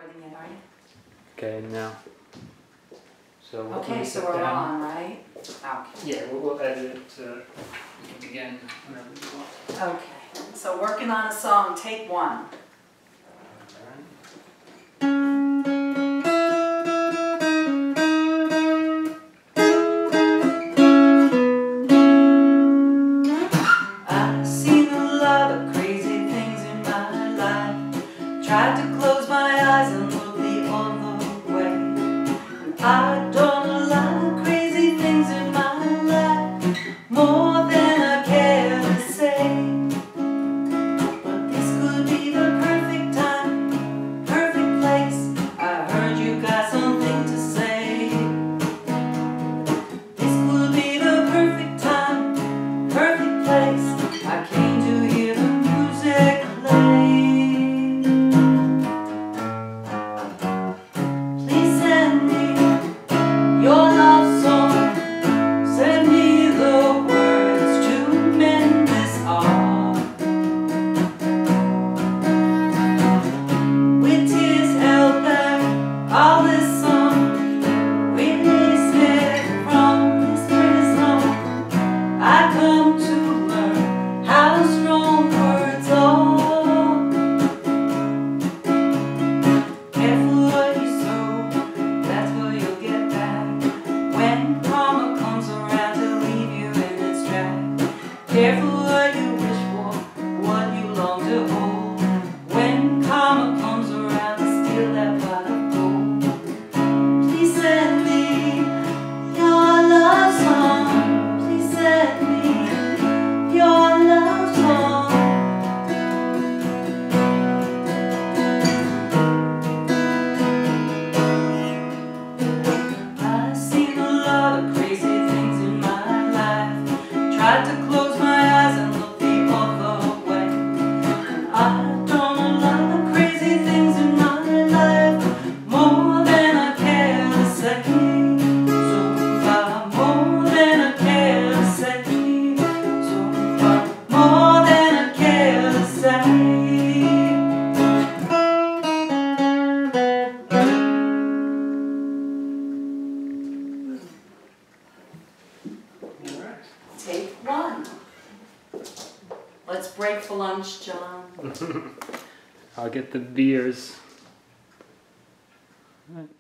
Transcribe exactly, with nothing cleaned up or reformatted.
recording it, are you? Okay, now. So Okay, so we're on, right? Okay. Yeah, we'll, we'll edit it to you can begin whenever you want. Okay, so working on a song, take one. I've seen a lot of crazy things in my life. Tried to close my eyes and look the other way. And I've done a lot of crazy things in my life, more than I care to say. But this could be the perfect time, perfect place. I heard you got something to say. This could be the perfect time, perfect place. I came to hear the music play. Please send me your love song. Send me the words to mend this heart. With tears held back, all this song, release it from this prison. I come to learn how strong words are. Careful what you sow, that's what you'll get back. When karma comes around to leave you in its track. Careful what you wish for, what you long to hold. When karma comes around to steal that pot of gold. Please send me your love song. Please send me your love song. I've seen a lot of crazy things in my life. Tried to close my eyes and look the other way. I've done a lot of crazy things in my life, more than I care to say. So far, more than I care to say. So far, more than I care to say. All right. Take one. Let's break for lunch, John. I'll get the beers. All right.